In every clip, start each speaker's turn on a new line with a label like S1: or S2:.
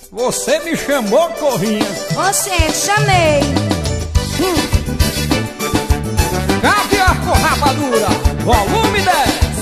S1: Você me chamou, Corrinha?
S2: Oxente, chamei.
S1: Caviar com rapadura, volume 10.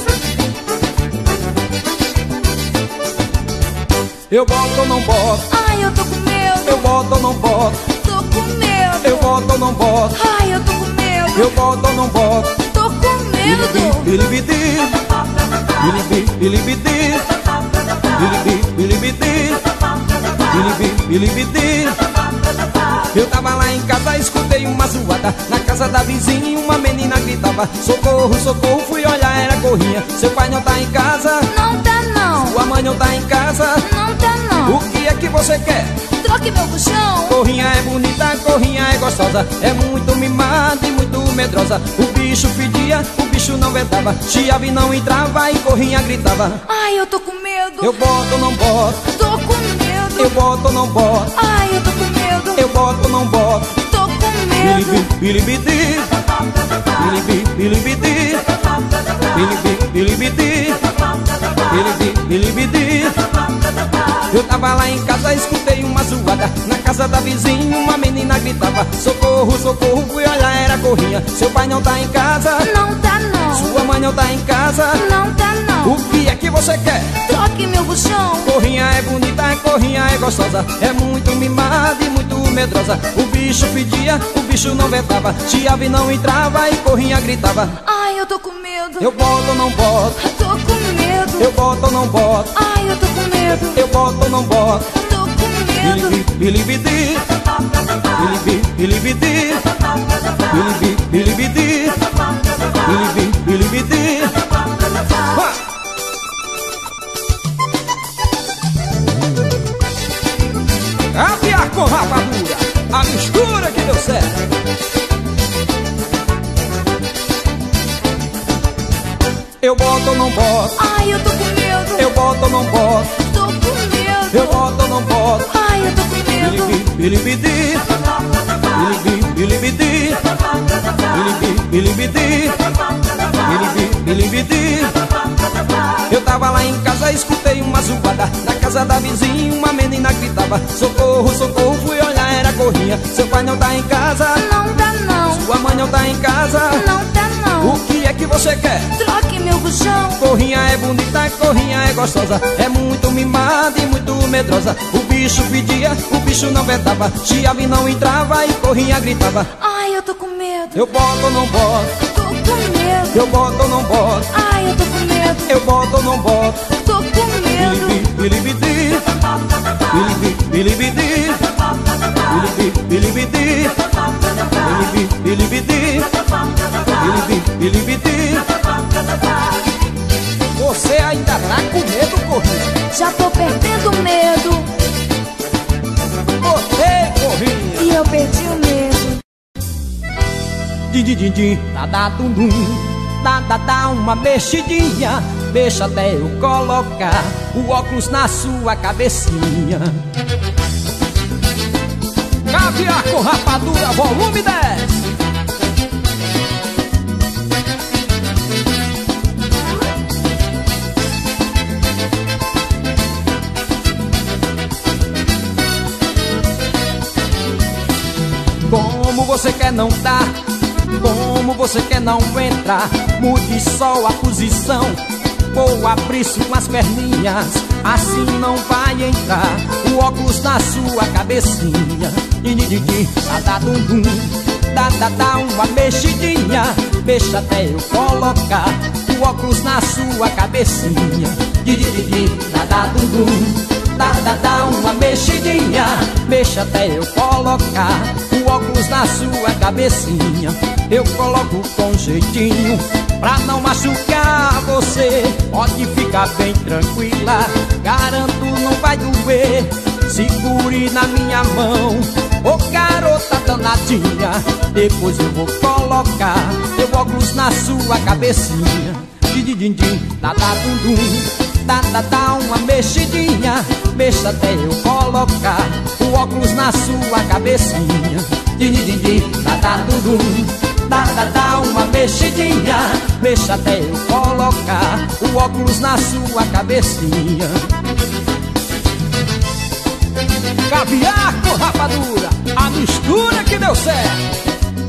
S1: Eu boto ou não boto?
S2: Ai, eu tô com medo.
S1: Eu boto ou não boto?
S2: Tô com medo.
S1: Eu boto ou não boto?
S2: Ai, eu tô com medo.
S1: Eu boto ou não boto?
S2: Tô com medo.
S1: Bilibidi, bilibi, bilibidi, bilibi, bilibidi, bilibi, bilibidi. Eu tava lá em casa, escutei uma zoada. Na casa da vizinha uma menina gritava: socorro, socorro, fui olhar, era Corrinha. Seu pai não tá em casa?
S2: Não tá não.
S1: Sua mãe não tá em casa?
S2: Não tá não.
S1: O que é que você quer?
S2: Troque meu buchão.
S1: Corrinha é bonita, Corrinha é gostosa, é muito mimada e muito medrosa. O bicho pedia, o bicho não vedava, chiave não entrava e Corrinha gritava:
S2: ai, eu tô com medo.
S1: eu boto ou não boto?
S2: Tô com medo.
S1: Eu boto ou não boto?
S2: Ai, eu tô com medo.
S1: Eu boto ou não boto?
S2: Tô com medo.
S1: Bilibidi, bilibi, bilibidi, bilibi, bilibidi, bilibi, bilibidi. Eu tava lá em casa, escutei uma zoada. Na casa da vizinha uma menina gritava: socorro, socorro, fui olhar, era Corrinha. Seu pai não tá em casa?
S2: Não tá não.
S1: Sua mãe não tá em casa?
S2: Não tá não.
S1: O que é que você quer?
S2: Troque meu buchão.
S1: Corrinha é bonita, Corrinha é gostosa, é muito mimada e muito medrosa. O bicho pedia, o bicho não vedava, chiave não entrava e Corrinha gritava:
S2: ai, eu tô com medo.
S1: eu boto ou não boto?
S2: Tô com medo.
S1: Eu boto ou não boto?
S2: Ai, eu tô com medo.
S1: Eu boto ou não boto?
S2: Tô com medo.
S1: Bilibidi, bilibi, bilibidi, bilibi, bilibidi, bilibi, bilibidi. Caviar com rapadura, a mistura que deu certo. Eu boto ou não boto?
S2: Ai, eu tô com medo.
S1: Eu boto ou não boto?
S2: Tô com medo.
S1: Eu boto ou não boto?
S2: Ai, eu tô com medo.
S1: Bilibidi, bilibi, bilibidi, bilibi, bilibidi, bilibi, bilibidi. Eu tava lá em casa, escutei uma zoada. Na casa da vizinha uma menina gritava: socorro, socorro, fui olhar, era Corrinha. Seu pai não tá em casa?
S2: Não tá não.
S1: Sua mãe não tá em casa?
S2: Não tá não.
S1: O que é que você quer?
S2: Troque meu buchão.
S1: Corrinha é bonita, Corrinha é gostosa, é muito mimada e muito medrosa. O bicho pedia, o bicho não vedava, chiave não entrava e Corrinha gritava:
S2: ai, eu tô com medo.
S1: eu boto ou não boto?
S2: Tô com medo.
S1: Eu boto ou não boto?
S2: Ai, eu tô com medo.
S1: Eu boto ou não boto?
S2: Tô com medo.
S1: Bilibidi, bilibi, bilibidi, bilibi, bilibidi, bilibi, bilibidi, bilibi, bilibidi. Você ainda tá com medo, Corrinha?
S2: Já tô perdendo o medo.
S1: Você, Corrinha!
S2: E eu perdi o medo.
S1: Din, dá, dum, dum. Dá uma mexidinha. Deixa até eu colocar o óculos na sua cabecinha. Caviar com rapadura, volume 10. Como você quer não dar? Como você quer não entrar? Mude só a posição. Vou abrir com as perninhas, assim não vai entrar o óculos na sua cabecinha. Dá, dum, dum. Dá uma mexidinha. Deixa até eu colocar o óculos na sua cabecinha. Dá, dum, dum. Dá uma mexidinha. Deixa até eu colocar o óculos na sua cabecinha. Eu coloco com jeitinho pra não machucar você. Pode ficar bem tranquila, garanto não vai doer. Segure na minha mão, ô garota danadinha. Depois eu vou colocar meu óculos na sua cabecinha. Dá, dum, dum. Dá uma mexidinha. Deixa até eu colocar o óculos na sua cabecinha. Dá, dum, dum. Dá uma mexidinha. Deixa até eu colocar o óculos na sua cabecinha. Caviar com rapadura, a mistura que deu certo.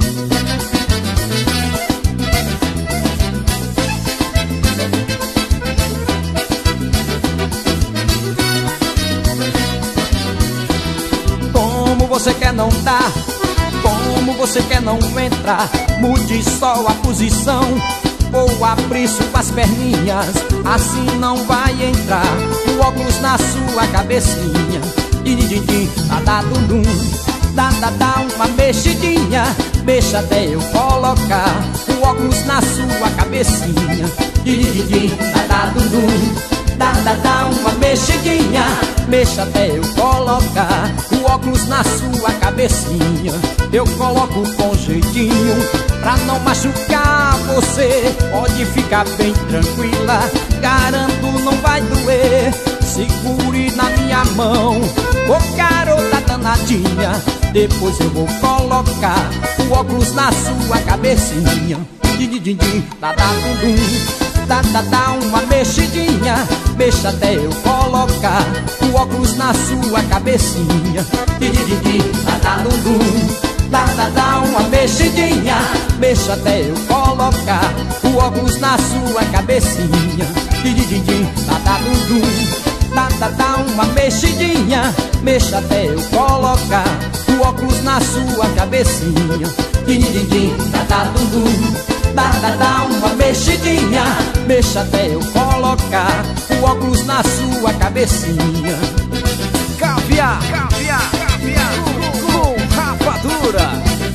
S1: Como você quer não dar, como você quer não entrar, mude só a posição, ou abriço com as perninhas, assim não vai entrar. O óculos na sua cabecinha, din-din-din, dá-dá-dum-dum, dá-dá-dá, uma mexidinha, mexa até eu colocar o óculos na sua cabecinha, din-din-din, dá-dá-dum-dum, dá-dá-dá, uma mexidinha, mexa até eu colocar o óculos na sua cabecinha. Eu coloco com jeitinho, pra não machucar você. Pode ficar bem tranquila, garanto não vai doer. Segure na minha mão, ô garota danadinha. Depois eu vou colocar o óculos na sua cabecinha. Din-din-din, dá-dá-dum-dum, dá-dá-dá, uma mexidinha, mexa até eu colocar o óculos na sua cabecinha. Din-din-din, dá-dá-dum-dum, dá-dá-dá, uma mexidinha, mexa até eu colocar o óculos na sua cabecinha. Din-din-din, dá-dá-dum-dum, dá-dá-dá, uma mexidinha, mexa até eu colocar o óculos na sua cabecinha. Din-din-din, dá-dá-dum-dum, dá-dá-dá, uma mexidinha, mexa até eu colocar o óculos na sua cabecinha. Caviar, caviar, caviar com rapadura.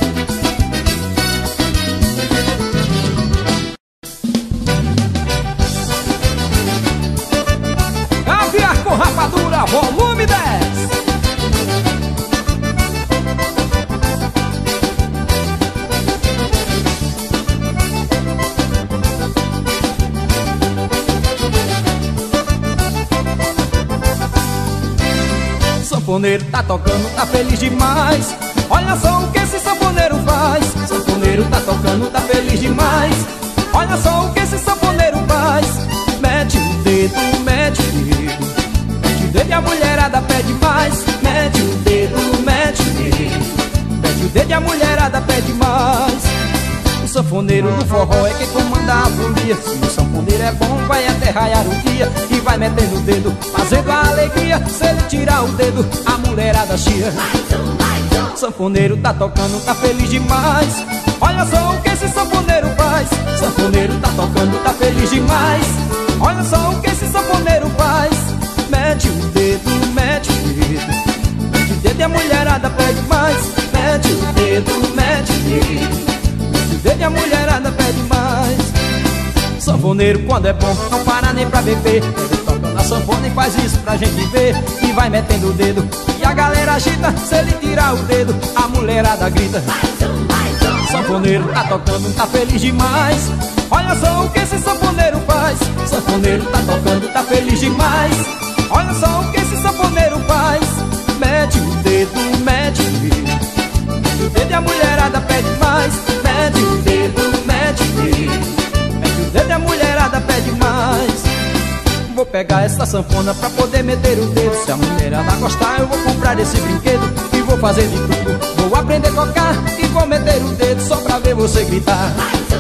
S1: Caviar com rapadura, volume 10. Sanfoneiro tá tocando, tá feliz demais. Olha só o que esse sanfoneiro faz. Sanfoneiro tá tocando, tá feliz demais. Olha só o que esse sanfoneiro faz. Mete o dedo, mete o dedo, mete o dedo e a mulherada pede mais. Mete o dedo, mete o dedo, mete o dedo e a mulherada pede mais. O sanfoneiro do forró é quem comanda a folia. Se o sanfoneiro é bom, vai até raiar o dia e vai metendo o dedo, fazendo a alegria. Se ele tirar o dedo, a mulherada chia. O sanfoneiro tá tocando, tá feliz demais. Olha só o que esse sanfoneiro faz. Sanfoneiro tá tocando, tá feliz demais. Olha só o que esse sanfoneiro faz. Mete o dedo, mete o dedo, mete o dedo e a mulherada pede mais. Mete o dedo, mete o dedo, e a mulherada pede mais. Sanfoneiro quando é bom não para nem pra beber. Ele toca na sanfona e faz isso pra gente ver. E vai metendo o dedo e a galera agita. Se ele tirar o dedo, a mulherada grita. Sanfoneiro tá tocando, tá feliz demais. Olha só o que esse sanfoneiro faz. Sanfoneiro tá tocando, tá feliz demais. Olha só o que esse sanfoneiro faz. Mete o dedo, mete o dedo, mete o dedo e a mulherada pede mais. Mete o dedo, mete o dedo, mete o dedo e a mulherada pede mais. Vou pegar essa sanfona pra poder meter o dedo. Se a mulherada gostar eu vou comprar esse brinquedo e vou fazer de tudo. Vou aprender a tocar e vou meter o dedo só pra ver você gritar.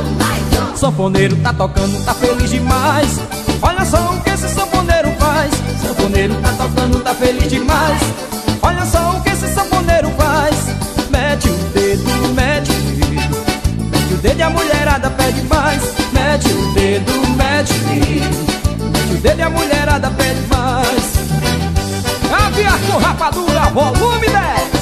S1: Sanfoneiro tá tocando, tá feliz demais. Olha só o que esse sanfoneiro faz. Sanfoneiro tá tocando, tá feliz demais. Olha só o que esse sanfoneiro faz. Mete o dedo, mete o dedo, mete o dedo e a mulherada pede mais. Mete o dedo, mete o dedo, mete o dedo e a mulherada pede mais. Caviar com rapadura, volume 10.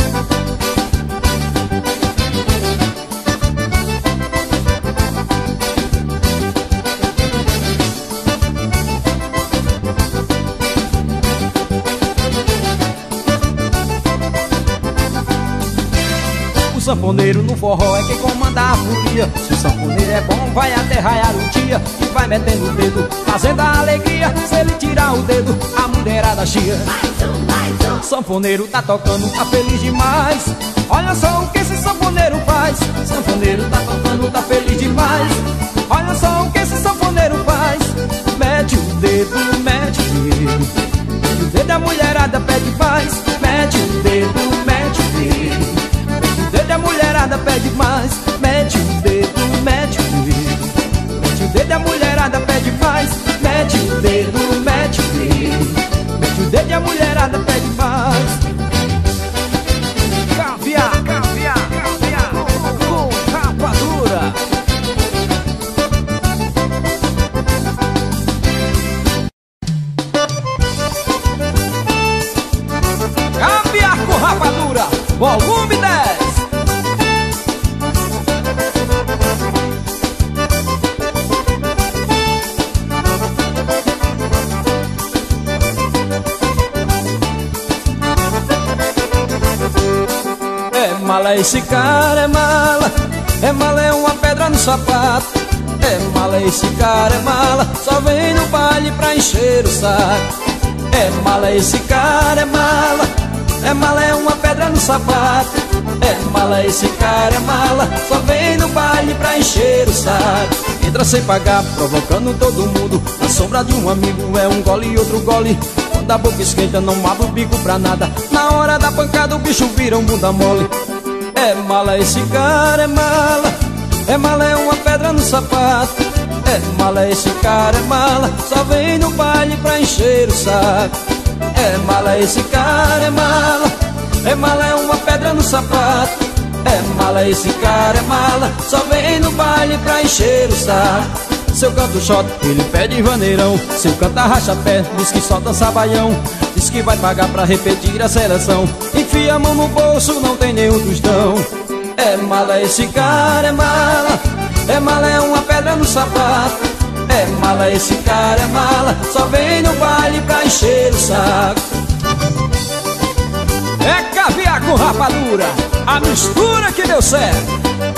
S1: O sanfoneiro no forró é quem comanda a folia. Se o sanfoneiro é bom, vai até raiar o dia e vai metendo o dedo, fazendo a alegria. Se ele tirar o dedo, a mulherada chia. Sanfoneiro tá tocando, tá feliz demais. Olha só o que esse sanfoneiro faz. Sanfoneiro tá tocando, tá feliz demais. Olha só o que esse sanfoneiro faz. Mete o dedo, mete o dedo, mete o dedo e a mulherada pede mais. Mete mete o dedo, mete o dedo. Mete o dedo e a mulherada pede mais. Mete o dedo, mete o dedo. Mete o dedo e a mulherada pede mais. Mete o dedo, mete o dedo. Mete o dedo e a mulherada pede mais. Caviar, caviar, caviar com rapadura. Caviar com rapadura, volume 10. É mala esse cara, é mala. É mala, é uma pedra no sapato. É mala esse cara, é mala. Só vem no baile pra encher o saco. É mala esse cara, é mala. É mala, é uma pedra no sapato. É mala esse cara, é mala. Só vem no baile pra encher o saco. Entra sem pagar, provocando todo mundo. Na sombra de um amigo é um gole e outro gole. Quando a boca esquenta não abre o bico pra nada. Na hora da pancada o bicho vira um bunda mole. É mala esse cara, é mala. É mala, é uma pedra no sapato. É mala esse cara, é mala. Só vem no baile pra encher o saco. É mala esse cara, é mala. É mala, é uma pedra no sapato. É mala esse cara, é mala. Só vem no baile pra encher o saco. Seu canto shot, ele pede vaneirão. Seu canta racha pé, diz que só dança baião. Diz que vai pagar pra repetir a seleção. Enfia a mão no bolso, não tem nenhum tostão. É mala esse cara, é mala. É mala, é uma pedra no sapato. É mala esse cara, é mala. Só vem no baile pra encher o saco. É caviar com rapadura, a mistura que deu certo.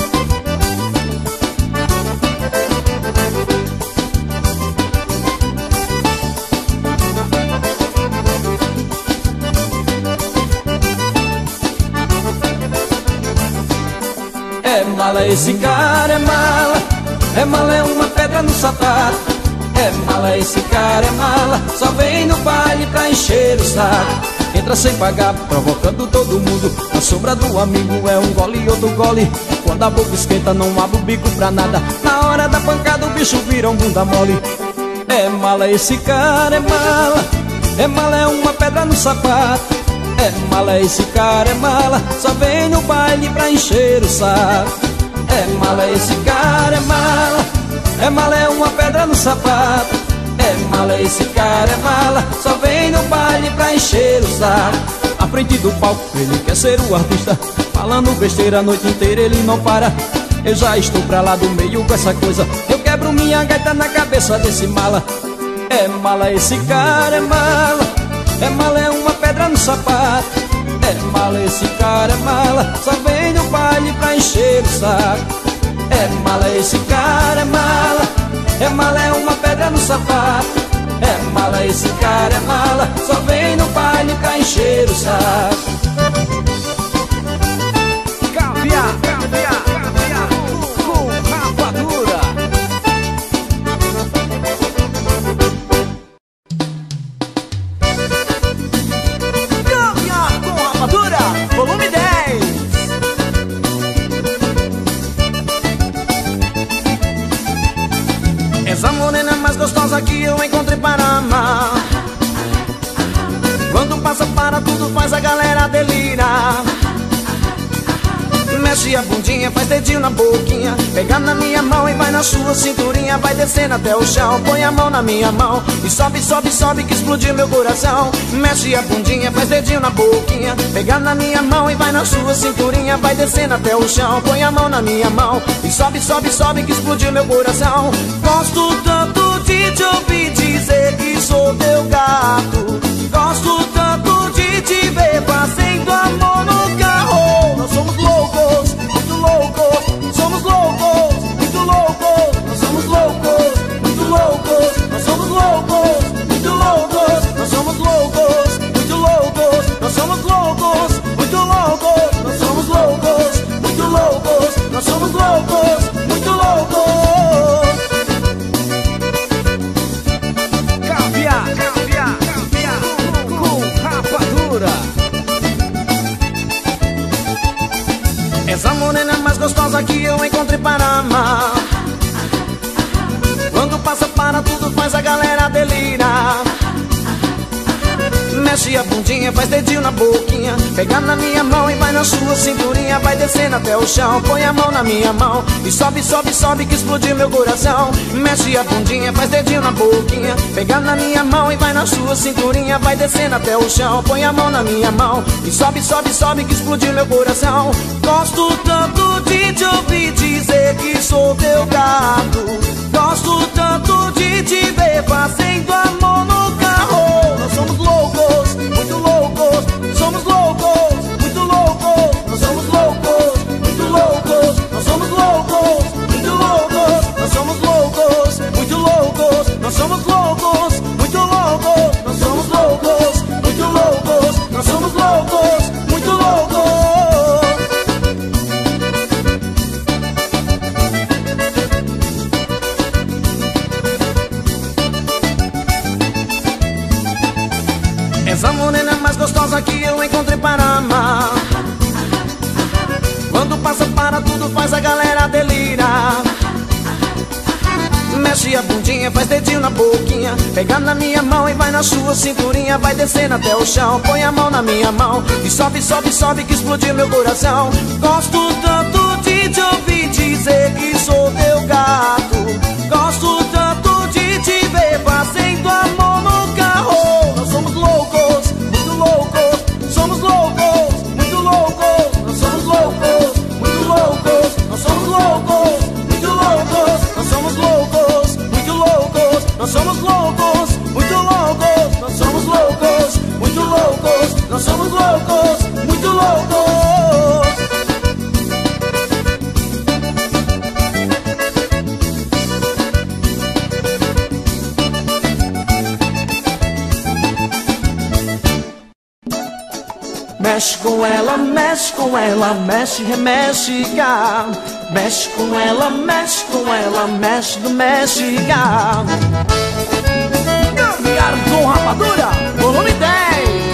S1: É mala esse cara, é mala. É mala, é uma pedra no sapato. É mala esse cara, é mala. Só vem no baile pra encher o saco. Entra sem pagar, provocando todo mundo. Na sombra do amigo é um gole e outro gole. Quando a boca esquenta não abre o bico pra nada. Na hora da pancada o bicho vira um bunda mole. É mala esse cara, é mala. É mala, é uma pedra no sapato. É mala esse cara, é mala. Só vem no baile pra encher o saco. É mala esse cara, é mala. É mala, é uma pedra no sapato. É mala esse cara, é mala. Só vem no baile pra encher o saco. À frente do palco ele quer ser o artista. Falando besteira a noite inteira ele não para. Eu já estou pra lá do meio com essa coisa. Eu quebro minha gaita na cabeça desse mala. É mala esse cara, é mala. É mala, é uma pedra no sapato. É mala esse cara, é mala. Só vem no baile pra encher o saco. É mala esse cara, é mala. É mala, é uma pedra no sapato. É mala esse cara, é mala. Só vem no baile pra encher o saco. Caviar, caviar, caviar com rapadura. Caviar com rapadura, volume 10. Essa morena mais gostosa que eu encontrei para amar. Quando passa para tudo faz a galera delirar. Mexe a bundinha, faz dedinho na boquinha. Pega na minha mão e vai na sua cinturinha. Vai descendo até o chão, põe a mão na minha mão. E sobe, sobe, sobe que explodiu meu coração. Mexe a bundinha, faz dedinho na boquinha. Pega na minha mão e vai na sua cinturinha. Vai descendo até o chão, põe a mão na minha mão. E sobe, sobe, sobe que explodiu meu coração. Gosto tanto de te ouvir dizer que sou teu gato. Gosto tanto de te ver fazendo amor no carro. Nós somos loucos, muito loucos. Somos loucos, muito loucos. Nós somos loucos, muito loucos. Nós somos loucos, muito loucos. Nós somos loucos, muito loucos. Nós somos loucos, muito loucos. Nós somos loucos, muito loucos. Nós somos loucos, muito loucos. Caviar, caviar, caviar com rapadura.
S3: gostosa que eu encontrei para amar. Quando passa para tudo faz a galera delirar. Mexe a bundinha, faz dedinho na boquinha, pega na minha mão e vai na sua cinturinha. Vai descendo até o chão, põe a mão na minha mão e sobe, sobe, sobe que explodiu meu coração. Mexe a bundinha, faz dedinho na boquinha, pega na minha mão e vai na sua cinturinha. Vai descendo até o chão, põe a mão na minha mão e sobe, sobe, sobe que explodiu meu coração. Gosto tanto de te ouvir dizer que sou teu gato. Gosto tanto de te ver fazendo amor no carro. Nós somos loucos, muito loucos. Somos loucos, muito loucos. Nós somos loucos, muito loucos. Nós somos loucos, muito loucos. Nós somos loucos, muito loucos. Nós somos loucos, muito loucos. Nós somos loucos, muito loucos. Nós somos loucos, muito loucos. Essa morena mais gostosa que eu encontrei para amar. Quando passa para tudo faz a galera delirar. Mexe a bundinha, faz dedinho na boquinha, pega na minha mão e vai na sua cinturinha. Vai descendo até o chão, põe a mão na minha mão e sobe, sobe, sobe que explodiu meu coração. Gosto tanto de te ouvir dizer que sou teu gato. Gosto tanto de te ver fazendo amor no carro. Nós somos loucos, muito loucos. Somos loucos, muito loucos. Nós somos loucos, muito loucos. Nós somos loucos, muito loucos. Nós somos loucos, muito loucos. Nós somos loucos, muito loucos. Nós somos loucos, muito loucos. Nós somos loucos, muito loucos. Mexe com ela, mexe com ela, mexe, remexe, cá. Mexe com ela, mexe com ela, mexe do México. Gambiar com Rapadura, volume 10.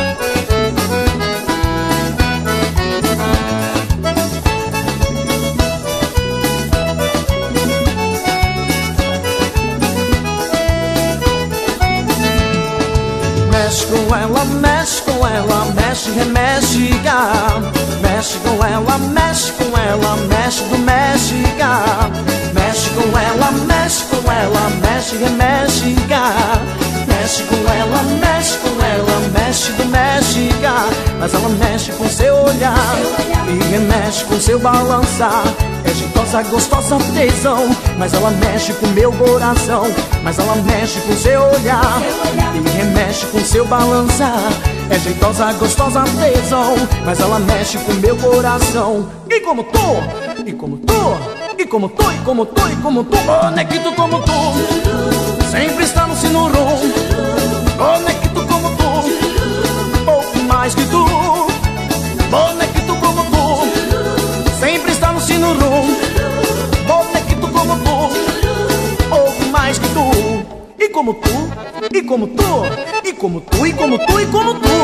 S3: Mexe com ela, mexe com ela, mexe, remexe, cá. Mexe com ela, mexe com ela, mexe do México. Mexe com ela, mexe com ela, mexe, remexe, cá. Mexe com ela, mexe com ela, mexe do México. Mas ela mexe com seu olhar e remexe com seu balançar. É jeitosa, gostosa, tesão, mas ela mexe com meu coração. Mas ela mexe com seu olhar e remexe com seu balançar. É jeitosa, gostosa, tesão, mas ela mexe com meu coração. E como tu, e como tu, e como tu, e como tu, e como tu, bonequito como tu, sempre está no sinurum. Bonequito como tu, pouco mais que tu. Bonequito como tu, sempre está no sinurum. Bonequito como tu, pouco mais que tu. E como tu, e como tu, e como tu, e como tu, e como tu.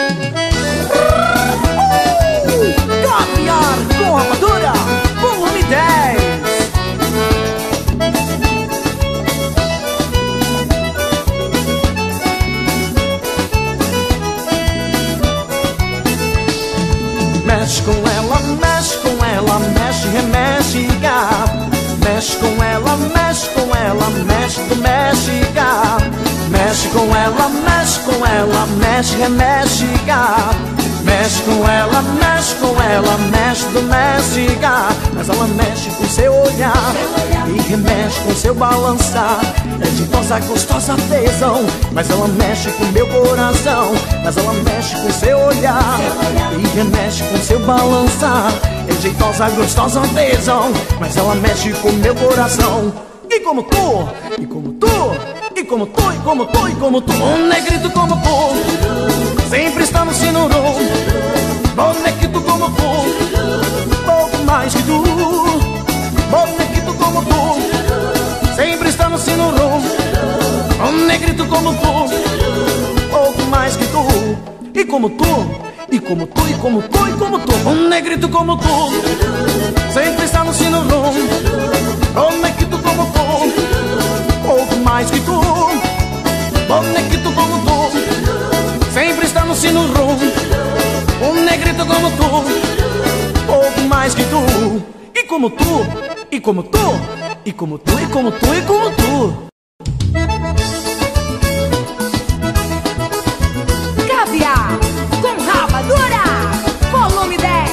S3: Gambiar com Rapadura, volume 10. Mexe com ela, mexe com ela, mexe, remexe, cá. Mexe com ela, mexe com ela, mexe do México. Mexe com ela, mexe com ela, mexe, remexe, cá. Mexe com ela, mexe com ela, mexe do México. Mas ela mexe com seu olhar e remexe com seu balançar. É jeitosa, gostosa, tesão, mas ela mexe com meu coração. Mas ela mexe com seu olhar e remexe com seu balançar. É jeitosa, gostosa, tesão, mas ela mexe com meu coração. E como tu, e como tu, e como tu, e como tu, e como tu. Um negrito como tu, sempre está no sinurum. Bonequito como tu, pouco mais que tu. Bonequito como tu, sempre está no sinurum. Um negrito como tu, pouco mais que tu. E como tu, E como tu, e como tu, e como tu, um negrito como tu sempre está no sino rum. Um negrito como tu, pouco mais que tu. Um negrito como tu sempre está no sino rum. Um negrito como tu, pouco mais que tu. E como tu, e como tu, e como tu, e como tu, e como tu.
S2: Caviar com rapadura, volume 10.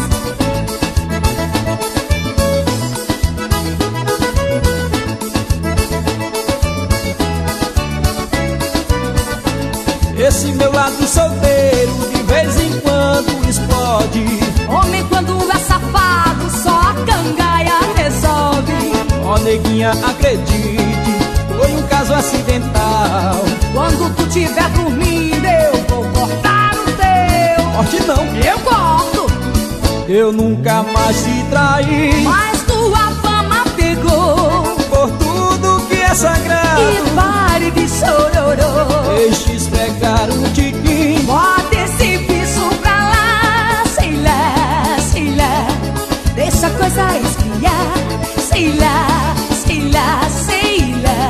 S1: Esse meu lado solteiro de vez em quando explode.
S2: Homem quando é safado, só a cangaia resolve.
S1: Ó neguinha, acredite, foi um caso acidental.
S2: Quando tu tiver dormindo, eu vou cortar o teu.
S1: Corte não,
S2: Eu corto,
S1: eu nunca mais te traí.
S2: mas tua fama pegou.
S1: Por tudo que é sagrado,
S2: E pare de chororô.
S1: deixe esfregar um tiquinho.
S2: Bota esse bicho pra lá, sei lá, sei lá. Deixa a coisa esfriar, sei lá, sei lá, sei lá.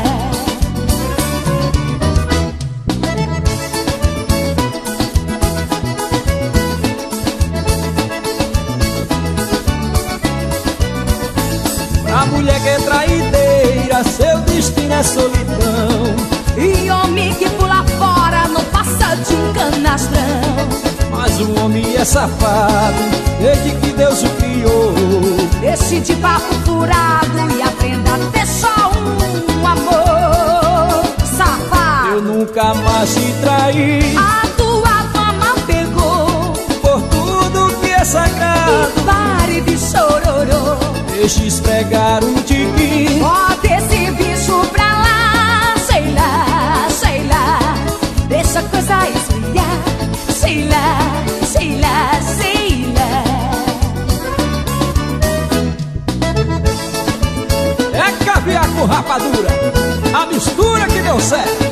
S1: A mulher que é traideira, seu destino é solidão.
S2: E homem que pula fora não passa de um canastrão.
S1: Mas o homem é safado, desde que Deus o criou.
S2: Deixe de papo furado e aprenda a ter só um amor. Safado,
S1: Eu nunca mais te traí.
S2: a tua fama pegou.
S1: Por tudo que é sagrado,
S2: E pare de chororô.
S1: deixe esfregar um tiquinho.
S2: Bota esse bicho pra lá, sei lá, sei lá. Deixa a coisa esfriar, sei lá, sei lá, sei lá.
S1: É caviar com rapadura, a mistura que deu certo.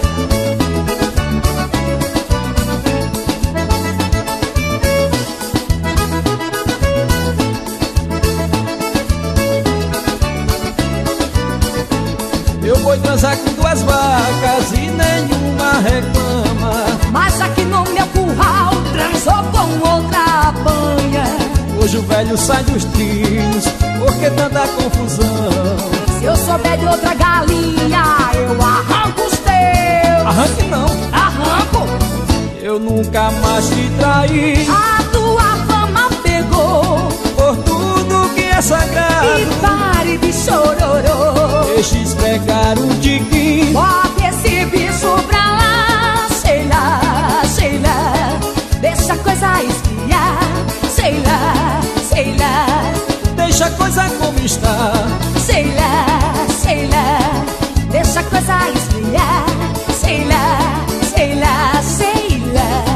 S1: Eu vou transar com duas vacas e nenhuma reclama.
S2: Mas aqui no meu curral transou com outra banha.
S1: Hoje o velho sai dos trilhos, por que tanta confusão?
S2: Se eu souber de outra galinha, eu arranco os teus.
S1: Arranque não,
S2: Arranco,
S1: eu nunca mais te traí.
S2: a tua fama pegou.
S1: Por tudo que é sagrado,
S2: E pare de chororô.
S1: deixe esfregar um tiquinho.
S2: Bota esse bicho pra lá, sei lá, sei lá. Deixa a coisa esfriar, sei lá, sei lá.
S1: Deixa a coisa como está.
S2: Sei lá, sei lá. Deixa a coisa esfriar, sei lá, sei lá, sei lá.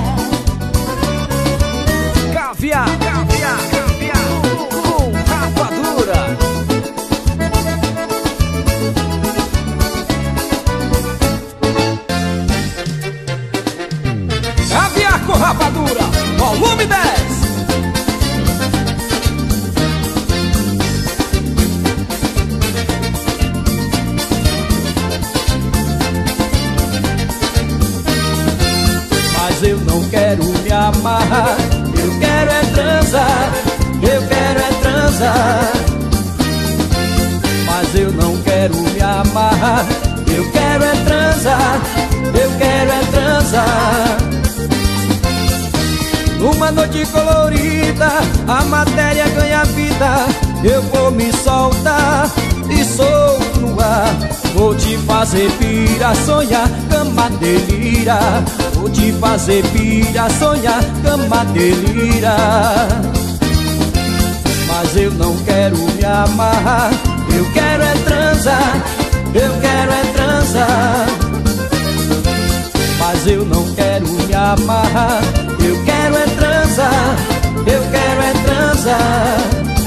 S1: Caviar, caviar, caviar com rapadura. Caviar com rapadura, volume 10. Mas eu não quero me amarrar, eu quero é transar, eu quero é transar. Mas eu não quero me amarrar, eu quero é transar, eu quero é transar. Numa noite colorida, a matéria ganha vida. Eu vou me soltar e solto no ar. Vou te fazer pira, sonhar, cama delira. Vou te fazer pira, sonhar, cama delira. Mas eu não quero me amarrar, eu quero é transar, eu quero é transar. Mas eu não quero me amarrar, eu quero é transar, eu quero é transar.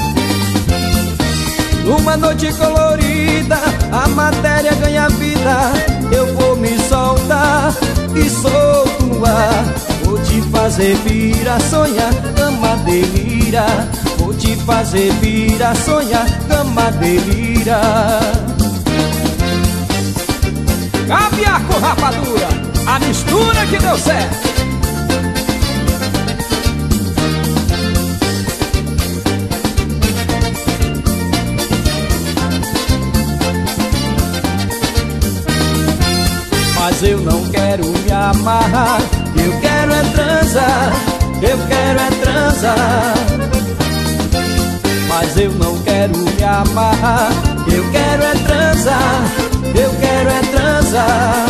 S1: Numa noite colorida, a matéria ganha vida. Eu vou me soltar e solto no ar. Vou te fazer fazer vira, sonha, cama delira. Vou te fazer vira, sonha, cama delira. Caviar com rapadura, a mistura que deu certo. Mas eu não quero me amarrar, eu quero é transar, eu quero é transar. Mas eu não quero me amarrar, eu quero é transar, eu quero é transar.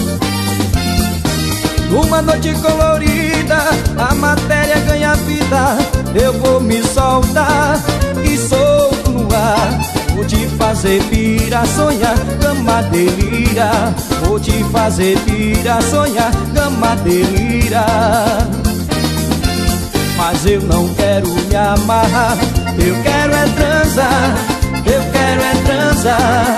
S1: Numa noite colorida, a matéria ganha vida. Eu vou me soltar e solto no ar. Vou te fazer pira, sonhar, cama delira. Vou te fazer pira, sonhar, cama delira. Mas eu não quero me amarrar, eu quero é transar, eu quero é transar.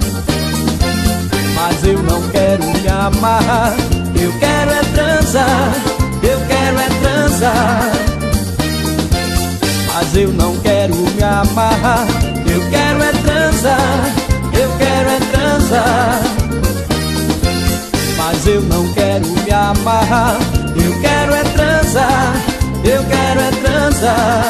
S1: Mas eu não quero me amarrar, eu quero é transar, eu quero é transar. Mas eu não quero me amarrar, eu quero é transar, eu quero é transar. Mas eu não quero me amarrar, eu quero é transar, eu quero é transar.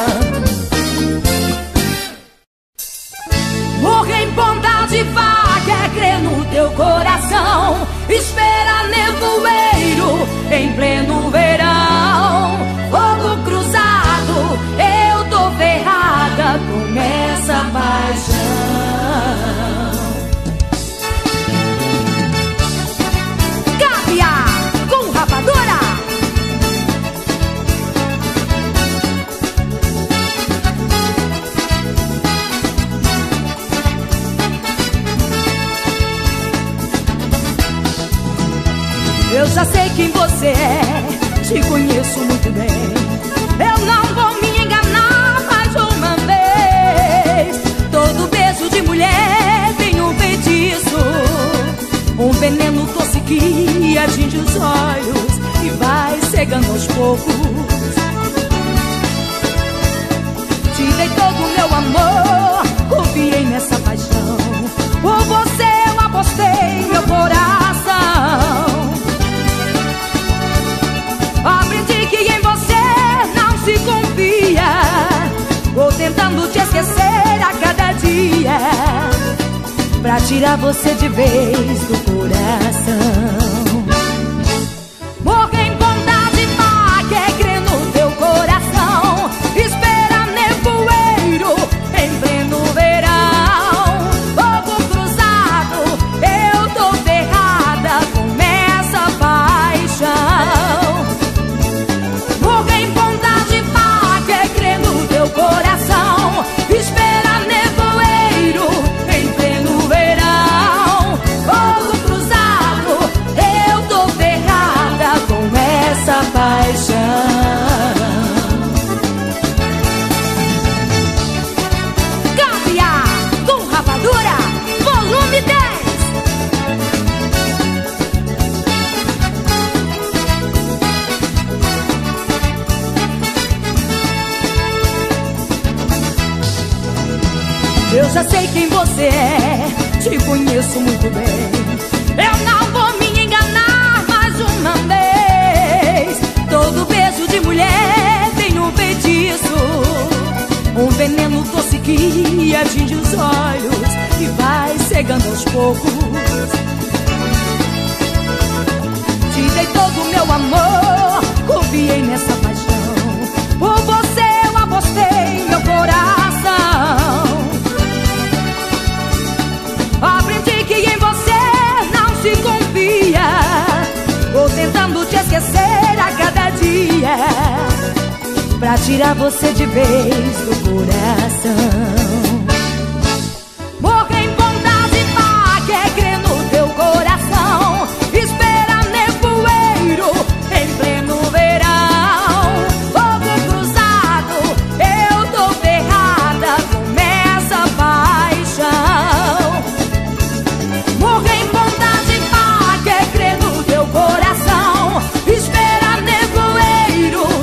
S2: Morrer em ponta de vaca é crer no teu coração. Espera nevoeiro em pleno verão. Fogo cruzado, eu tô ferrada com essa paixão. Caviar com rapadura. Eu já sei quem você é, te conheço muito bem. Eu não vou me enganar mais uma vez. Todo beijo de mulher tem um feitiço, um veneno doce que atinge os olhos e vai cegando aos poucos. Te dei todo o meu amor, confiei nessa paixão. Por você eu apostei meu coração. Aprendi que em você não se confia. Vou tentando te esquecer a cada dia, pra tirar você de vez do coração. Morrer em ponta de faca é crer no teu coração. Espera nevoeiro em pleno verão. Fogo cruzado, eu tô ferrada com essa paixão. Coração, espera nevoeiro em pleno verão. Fogo cruzado, eu tô ferrada com essa paixão. Caviar com rapadura, volume 10. Eu já sei quem você é, te conheço muito bem. Eu não vou me enganar mais uma vez. Todo beijo de mulher tem um feitiço, um veneno doce que atinge os olhos e vai cegando aos poucos. Te dei todo o meu amor, confiei nessa paixão. Por você eu apostei meu coração. Aprendi que em você não se confia. Vou tentando te esquecer a cada dia, pra tirar você de vez do coração. Morrer em ponta de faca é crer no teu coração. Espera nevoeiro em pleno verão. Fogo cruzado, eu tô ferrada com essa paixão. Morrer em ponta de faca é crer no teu coração. Espera nevoeiro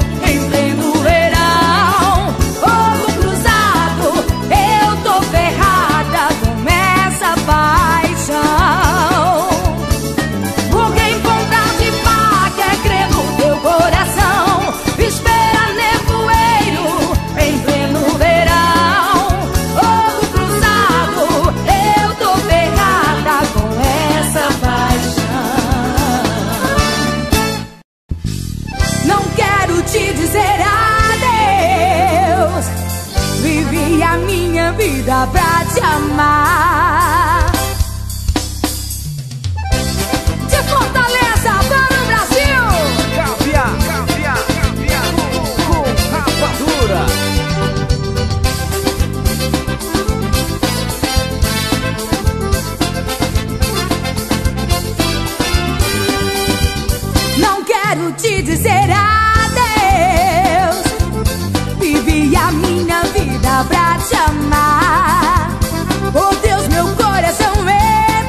S2: vida pra te amar. De Fortaleza para o Brasil,
S1: Caviar com rapadura.
S2: não quero te dizer adeus. Vivi a minha vida pra te amar. Oh Deus, meu coração é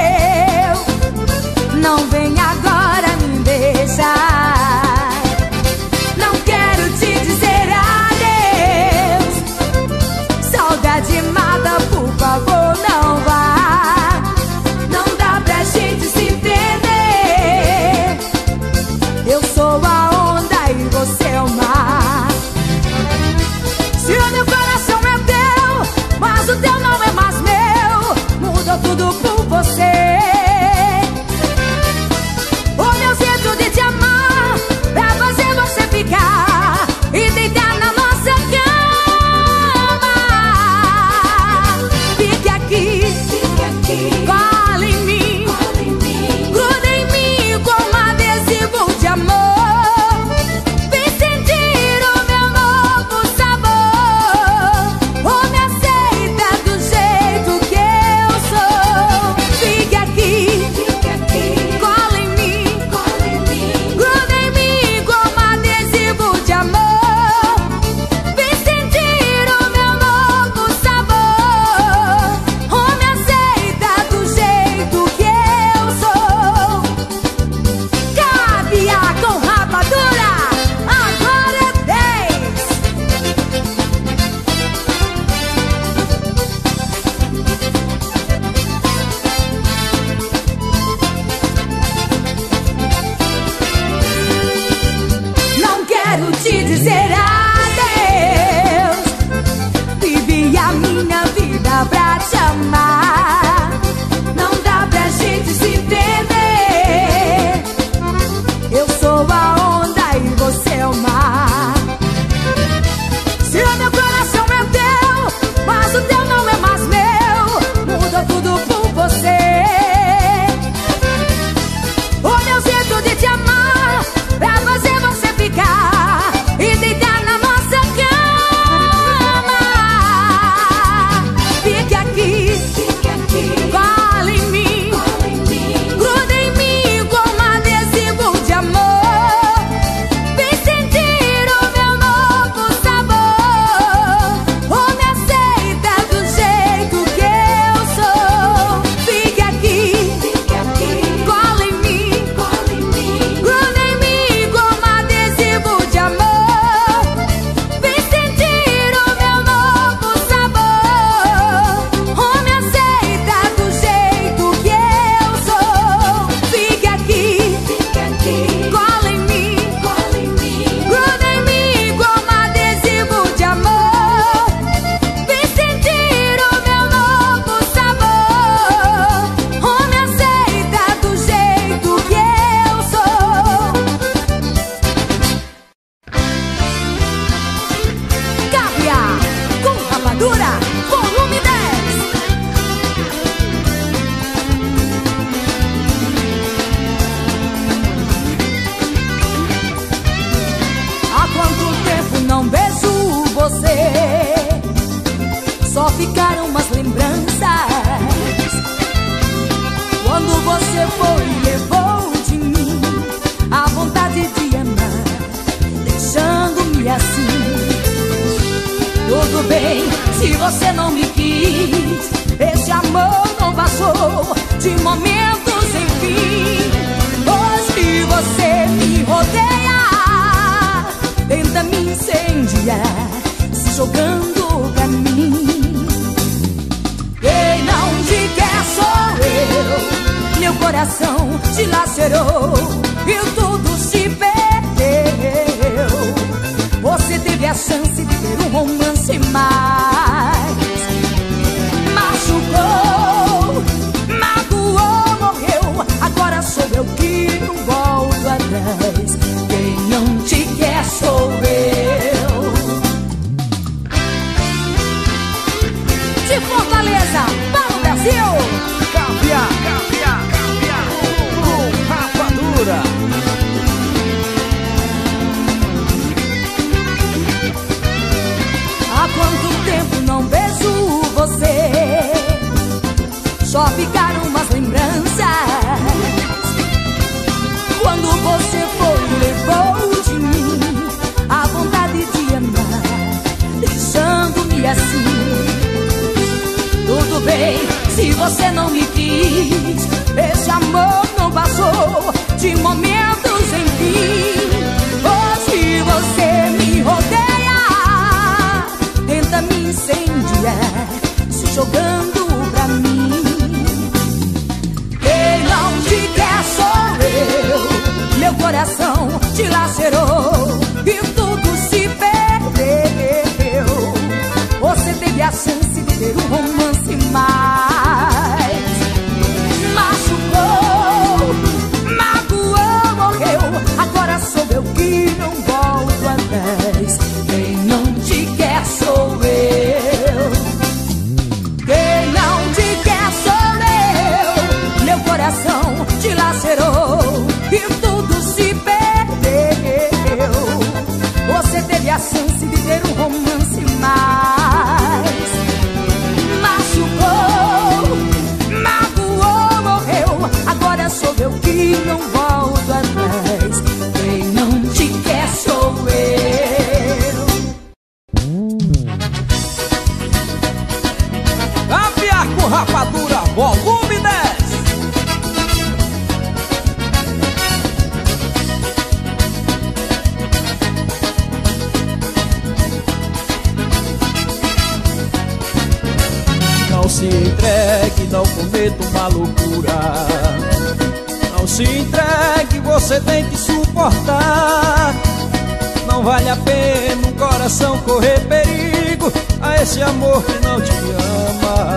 S2: teu. Não vem agora me deixar. Não quero te dizer adeus. Saudade mata, por favor, não vá. Não dá pra gente se entender. Eu sou a onda e você é o mar. Se o meu coração é teu, mas o teu não é mais meu, mudou tudo por você. O meu jeito de te amar pra fazer você ficar e deitar na nossa cama. Fique aqui, cola em mim, gruda em mim como adesivo de amor. Vem sentir o meu novo sabor. Oh, me aceita do jeito que eu sou. Fique aqui, cola em mim, gruda em mim como adesivo de amor. Vem sentir o meu novo sabor. Oh, me aceita do jeito que eu sou. Caviar com rapadura, agora é 10. Não quero te dizer adeus. Vivi a minha vida pra te amar. Não dá pra gente se entender. Eu sou a onda e você é o mar. Se o meu coração é teu, mas o teu não é mais meu, muda tudo por você. O meu jeito de te amar pra fazer você ficar e deitar na nossa cama. Fique aqui, cola em mim, gruda em mim como adesivo de amor. Vem sentir o meu novo sabor. Oh, me aceita do jeito que eu sou. Fique aqui, cola em mim, gruda em mim como adesivo de amor. Vem sentir o meu novo sabor. Oh, me aceita do jeito que eu sou. Fique aqui, cola em mim, gruda em mim como adesivo de amor. Vem sentir o meu novo sabor. Oh, me aceita do jeito que eu sou. Caviar com rapadura, volume 10. Há quanto tempo não vejo você? Só ficaram umas lembranças. Quando você foi e levou de mim a vontade de amar, deixando-me assim. Tudo bem, se você não me quis, esse amor não passou de momentos sem fim. Hoje você me rodeia, tenta me incendiar, se jogando pra mim. Quem não te quer sou eu. Meu coração te lacerou e tudo se perdeu. Você teve a chance de ter um romance, mas machucou, magoou, morreu. Agora sou eu que não volto atrás. Quem não te quer sou eu. só ficaram umas lembranças. Quando você foi, levou de mim a vontade de amar, deixando-me assim. Tudo bem, se você não me quis, esse amor não passou de momentos em fim. Hoje você me rodeia, tenta me incendiar, se jogando pra mim. Quem não te quer sou eu, meu coração te lacerou e tudo se perdeu. Você teve a chance de ter um romance, mas machucou, magoou, morreu. Agora sou eu que não volto atrás. Quem não te quer sou eu. Quem não te quer sou eu. Meu coração te lacerou e tudo se perdeu. Você teve a chance de ter um romance, mas machucou, magoou, morreu. Agora sou eu que não volto atrás. Quem não te quer sou eu.
S1: Afiar com rapadura, volume 10. Não se entregue, não cometa uma loucura. Não se entregue, você tem que suportar. Não vale a pena um coração correr perigo a esse amor que não te ama.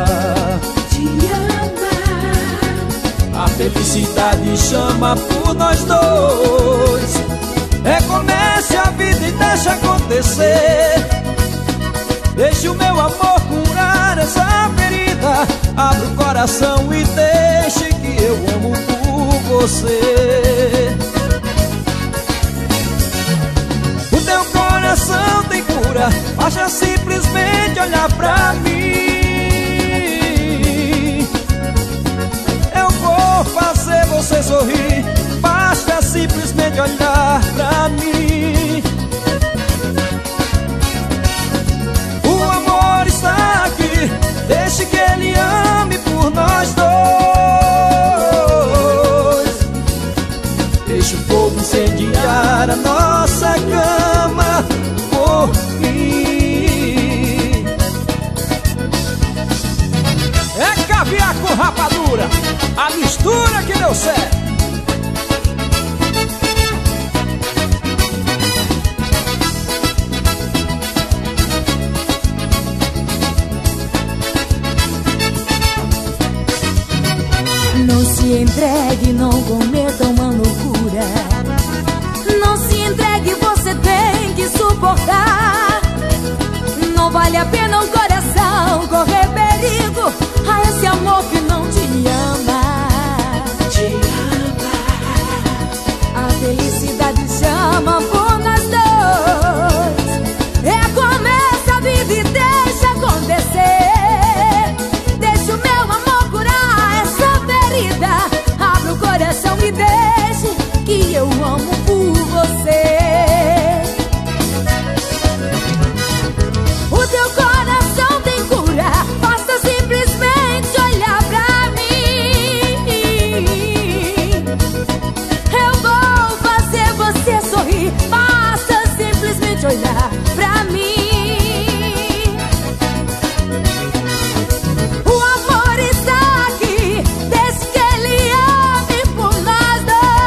S1: A felicidade chama por nós dois. Recomece a vida e deixa acontecer. Deixe o meu amor curar essa ferida. Abra o coração e deixe que eu amo por você. O teu coração tem cura, basta simplesmente olhar pra mim. Eu vou fazer você sorrir, basta simplesmente olhar pra mim. O amor está aqui, deixe que ele ame por nós dois. Deixe o fogo incendiar a nossa cama por mim. É caviar com rapadura, a mistura que deu certo.
S2: Não se entregue, não cometa uma loucura. Não se entregue, você tem que suportar. Não vale a pena um coração correr perigo a esse amor que não te ama. A felicidade chama por nós dois. Recomeça a vida e deixa acontecer. Deixa o meu amor curar essa ferida. Abra o coração e deixe que eu amo por você. O teu coração tem cura, basta simplesmente olhar pra mim. Eu vou fazer você sorrir, basta simplesmente olhar pra mim. O amor está aqui, deixe que ele ame por nós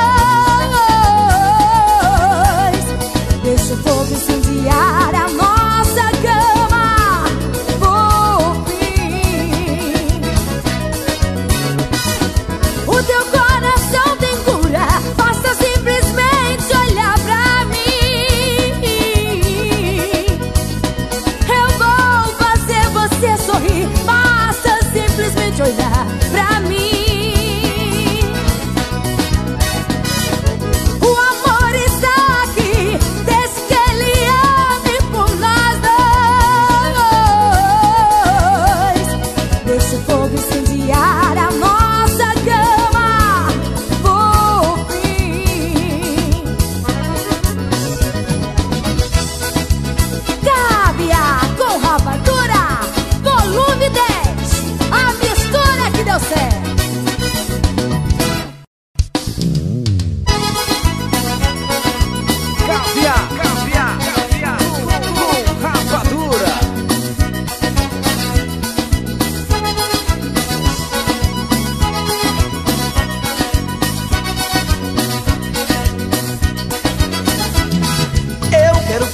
S2: dois. Deixa o fogo incendiar a nossa cama por fim. O teu coração tem cura, basta simplesmente olhar pra mim. Eu vou fazer você sorrir, basta simplesmente olhar pra mim. O amor está aqui, deixe que ele ame por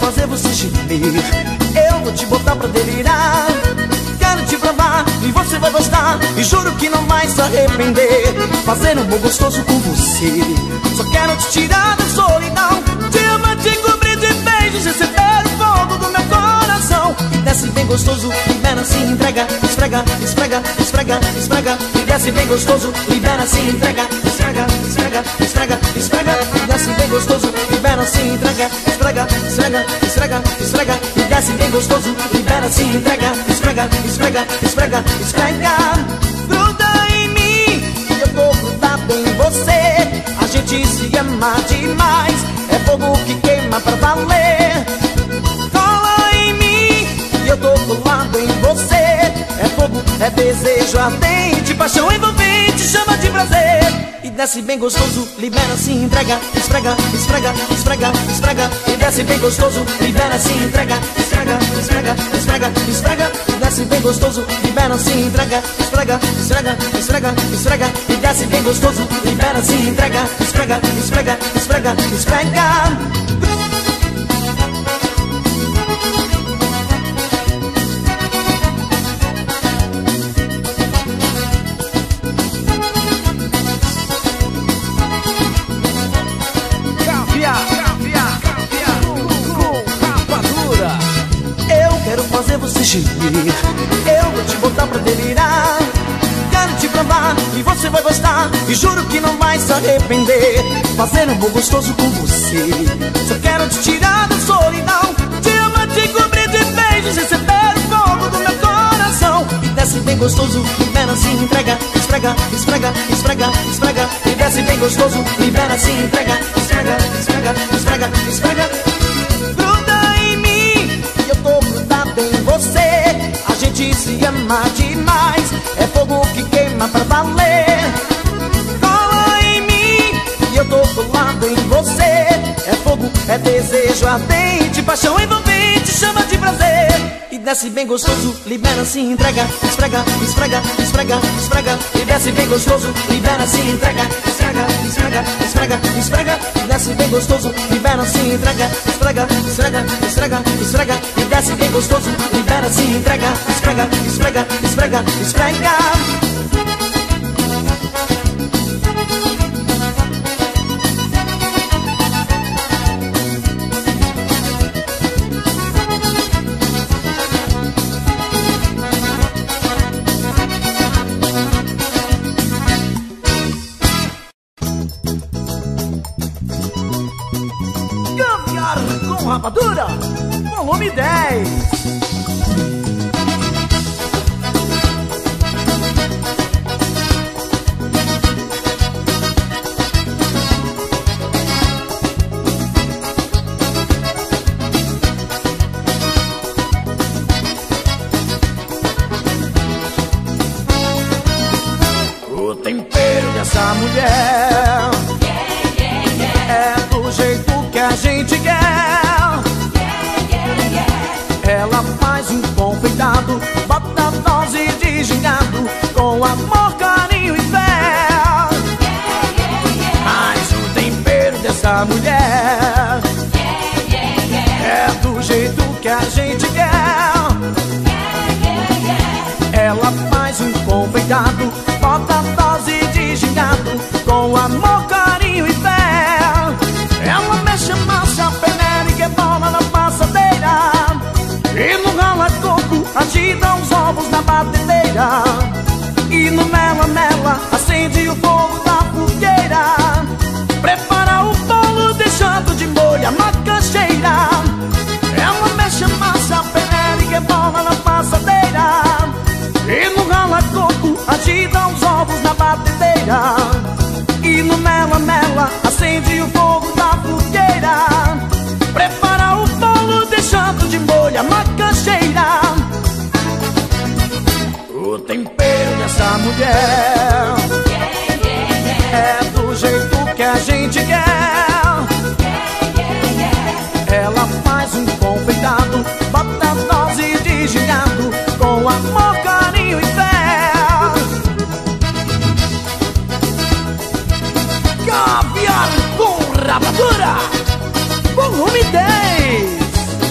S3: fazer você gemer. Eu vou te botar pra delirar. Quero te provar e você vai gostar. E juro que não vai se arrepender. Fazer um bom gostoso com você. Só quero te tirar da solidão. Te amar, te cobrir de beijos. Receber o fogo do meu coração. E desce bem gostoso, libera se entrega. Esfrega, esfrega, esfrega, esfrega. E desce bem gostoso, libera se entrega. Esfrega, esfrega, esfrega, esfrega. E desce bem gostoso, libera se entrega. Esfrega, esfrega, esfrega, esfrega. E desce bem gostoso, libera se entrega. Esfrega, esfrega, esfrega, esfrega. Gruda em mim, eu vou grudar bem em você. A gente se ama demais. É fogo que queima pra valer. Cola em mim, eu tô colado em você. É fogo, é desejo ardente, paixão envolvente, chama de prazer. E desce bem gostoso, libera se entrega. Esfrega, esfrega, esfrega, esfrega. E desce bem gostoso, libera se entrega. Esfrega, esfrega, esfrega, esfrega. E desce bem gostoso, libera se entrega. Esfrega, esfrega, esfrega, esfrega. E desce bem gostoso, libera se entrega. Esfrega, esfrega, esfrega, esfrega. Fazer você gemer. Eu vou te botar pra delirar. Quero te provar e você vai gostar. E juro que não vai se arrepender. Fazer um bom gostoso com você. Só quero te tirar da solidão. Te amar, te cobrir de beijos. Receber o fogo do meu coração. E desce bem gostoso, libera se entrega. Esfrega, esfrega, esfrega, esfrega. E desce bem gostoso, libera se entrega. Esfrega, esfrega, esfrega, esfrega. Em você, a gente se ama demais. É fogo que queima pra valer. Cola em mim e eu tô colado em você. É fogo, é desejo ardente, paixão envolvente, chama de prazer. E desce bem gostoso, libera se entrega. Esfrega, esfrega, esfrega, esfrega. E desce bem gostoso, libera se entrega. Esfrega, esfrega, esfrega, esfrega. E desce bem gostoso, libera se entrega. Esfrega, esfrega, esfrega, esfrega. E desce bem gostoso, libera se entrega. Esfrega, esfrega, esfrega, esfrega. Com Rapadura, volume 10. O tempero dessa mulher é do jeito que a gente quer. Ela faz um confeitado, bota dose de gingado, com amor, carinho e fé. Mas o tempero dessa mulher é do jeito que a gente quer. Ela faz um confeitado, bota dose de gingado, com amor, carinho e fé. Ela mexe a massa, peneira e rebola na passadeira. E no rala-coco agita os ovos na batedeira. E no mela-mela acende o fogo da fogueira. Prepara o bolo deixando de molho a macaxeira. Ela mexe a massa, peneira e rebola na passadeira. E no rala-coco agita os ovos na batedeira. E no mela-mela acende o fogo da fogueira. Prepara o bolo deixando de molho a macaxeira. O tempero dessa mulher é do jeito que a gente quer. Ela faz um confeitado, bota dose de gingado, com amor, carinho e fé. Caviar com Rapadura, volume 10.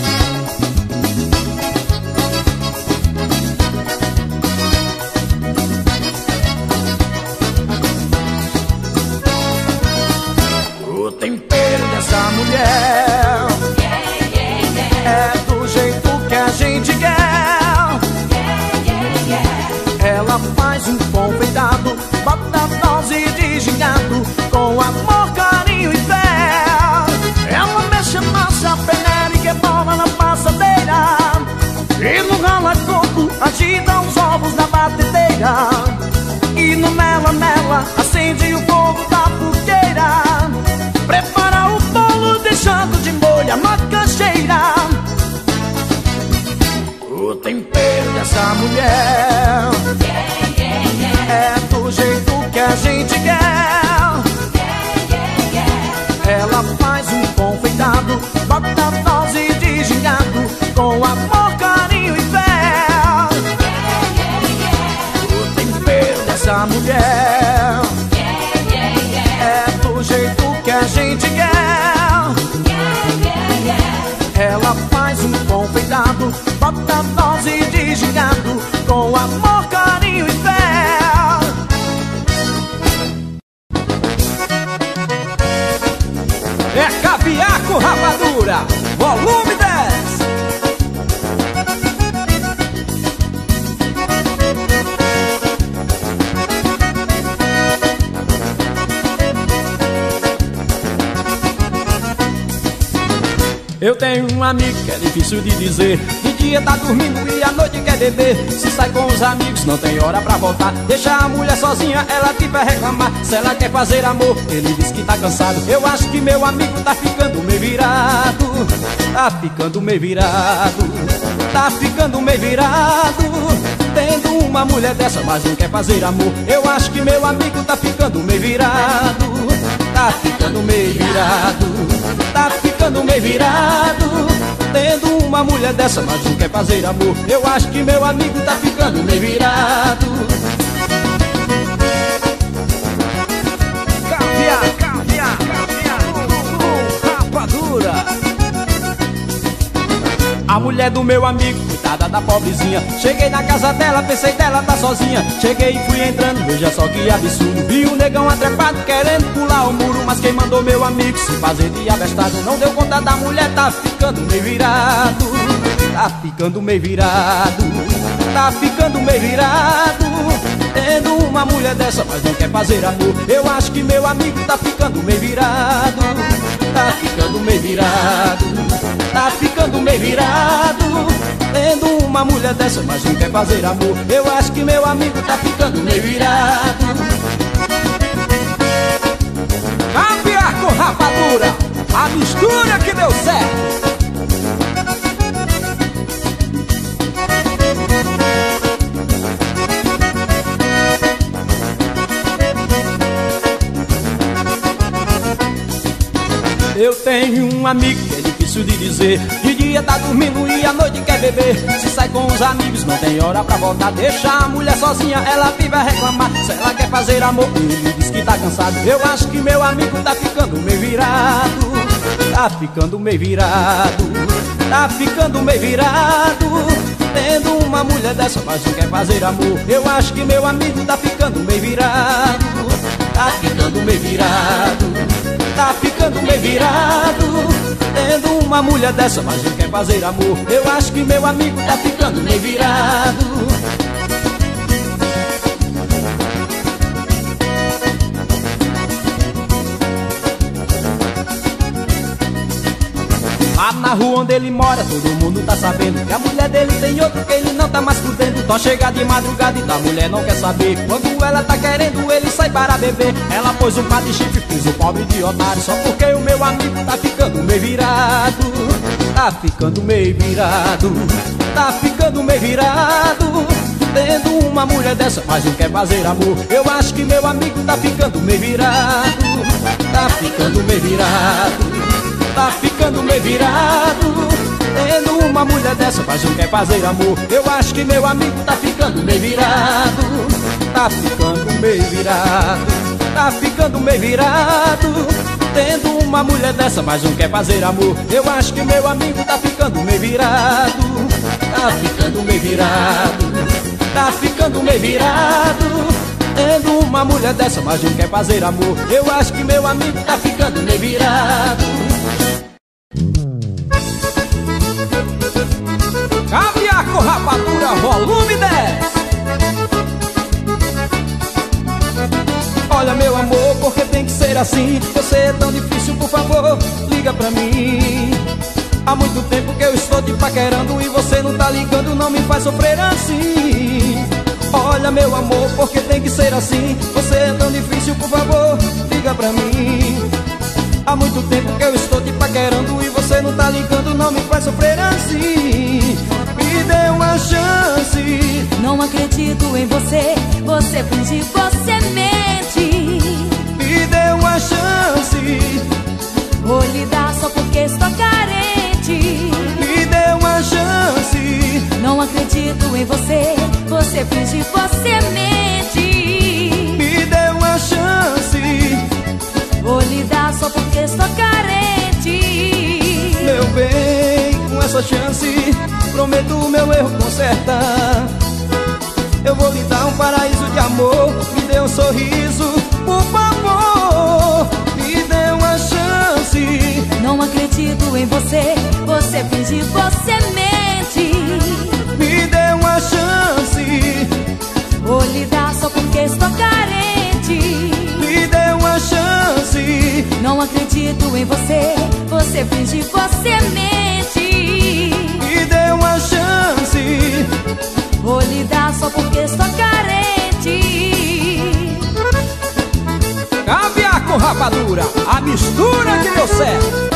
S3: agita os ovos na batedeira e no mela-mela acende o fogo da fogueira. Prepara o bolo deixando de molho a macaxeira. O tempero dessa mulher é do jeito que a gente quer. Ela faz um confeitado, bota dose de gingado, com amor, carinho e fé. O tempero dessa mulher é do jeito que a gente quer. Ela faz um confeitado, bota dose de gingado, com amor, carinho e fé.
S1: É caviar com rapadura, volume 10. Eu tenho um amigo que é difícil de dizer. De dia tá dormindo e à noite quer beber. Se sai com os amigos não tem hora pra voltar. Deixa a mulher sozinha, ela te vai reclamar. Se ela quer fazer amor, ele diz que tá cansado. Eu acho que meu amigo tá ficando meio virado. Tá ficando meio virado. Tá ficando meio virado. Tendo uma mulher dessa, mas não quer fazer amor. Eu acho que meu amigo tá ficando meio virado. Tá ficando meio virado. Tá ficando meio virado. Tendo uma mulher dessa, mas não quer fazer amor. Eu acho que meu amigo tá ficando meio virado. Caviar, caviar, caviar, rapadura. A mulher do meu amigo, coitada da pobrezinha. Cheguei na casa dela, pensei dela tá sozinha. Cheguei e fui entrando, veja só que absurdo. Vi um negão atrepado querendo pular o muro. Mas quem mandou meu amigo se fazer de abestado não deu conta da mulher, tá ficando meio virado. Tá ficando meio virado. Tá ficando meio virado. Tendo uma mulher dessa, mas não quer fazer amor. Eu acho que meu amigo tá ficando meio virado. Tá ficando meio virado. Tá ficando meio virado. Tendo uma mulher dessa, mas não quer fazer amor. Eu acho que meu amigo tá ficando meio virado. Caviar com rapadura, a mistura que deu certo. Eu tenho um amigo que é difícil de dizer. De dia tá dormindo e à noite quer beber. Se sai com os amigos não tem hora pra voltar. Deixa a mulher sozinha, ela vive a reclamar. Se ela quer fazer amor, ele diz que tá cansado. Eu acho que meu amigo tá ficando meio virado. Tá ficando meio virado. Tá ficando meio virado. Tendo uma mulher dessa, mas não quer fazer amor. Eu acho que meu amigo tá ficando meio virado. Tá ficando meio virado. Tá ficando meio virado. Tendo uma mulher dessa, mas não quer fazer amor. Eu acho que meu amigo tá ficando meio virado. Lá na rua onde ele mora, todo mundo tá sabendo que a mulher dele tem outro que ele não tá mais fudendo. Só chega de madrugada e da mulher não quer saber. Quando ela tá querendo, ele sai para beber. Ela pôs um par de chifre, fez o pobre de otário. Só porque o meu amigo tá ficando meio virado. Tá ficando meio virado. Tá ficando meio virado. Tendo uma mulher dessa, mas não quer fazer amor. Eu acho que meu amigo tá ficando meio virado. Tá ficando meio virado. Tá ficando meio virado. Tendo uma mulher dessa, mas não quer fazer amor. Eu acho que meu amigo tá ficando meio virado. Tá ficando meio virado. Tá ficando meio virado. Tendo uma mulher dessa, mas não quer fazer amor. Eu acho que meu amigo tá ficando meio virado. Tá ficando meio virado. Tá ficando meio virado. Tendo uma mulher dessa, mas não quer fazer amor. Eu acho que meu amigo tá ficando meio virado. Caviar com rapadura, volume 10. Olha meu amor, porque tem que ser assim? Você é tão difícil, por favor, liga pra mim. Há muito tempo que eu estou te paquerando e você não tá ligando, não me faz sofrer assim. Olha meu amor, porque tem que ser assim? Você é tão difícil, por favor, liga pra mim. Há muito tempo que eu estou te paquerando e você não tá ligando, não me faz sofrer assim. Me dê uma chance.
S2: Não acredito em você, você finge, você mente.
S1: Me dê uma chance.
S2: Vou lhe dar só porque estou carente.
S1: Me dê uma chance.
S2: Não acredito em você, você finge, você mente.
S1: Me dê uma chance.
S2: Vou lhe dar só porque estou carente.
S1: Meu bem, com essa chance, prometo o meu erro consertar. Eu vou lhe dar um paraíso de amor. Me dê um sorriso, por favor. Me dê uma chance.
S2: Não acredito em você, você finge, você mente.
S1: Me dê uma chance.
S2: Vou lhe dar só porque estou carente.
S1: Me dê uma chance.
S2: Não acredito em você, você finge, você mente.
S1: Me dê uma chance.
S2: Vou lhe dar só porque estou carente.
S1: Caviar com rapadura, a mistura que deu certo.